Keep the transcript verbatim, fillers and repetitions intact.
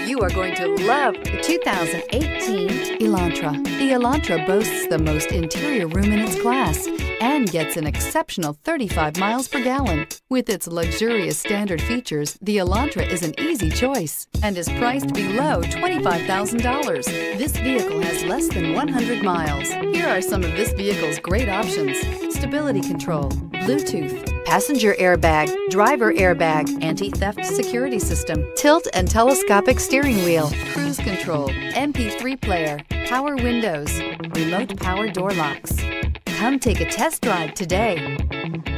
You are going to love the two thousand eighteen Elantra. The Elantra boasts the most interior room in its class and gets an exceptional thirty-five miles per gallon. With its luxurious standard features, the Elantra is an easy choice and is priced below twenty-five thousand dollars. This vehicle has less than one hundred miles. Here are some of this vehicle's great options: stability control, Bluetooth, passenger airbag, driver airbag, anti-theft security system, tilt and telescopic steering wheel, cruise control, M P three player, power windows, remote power door locks. Come take a test drive today.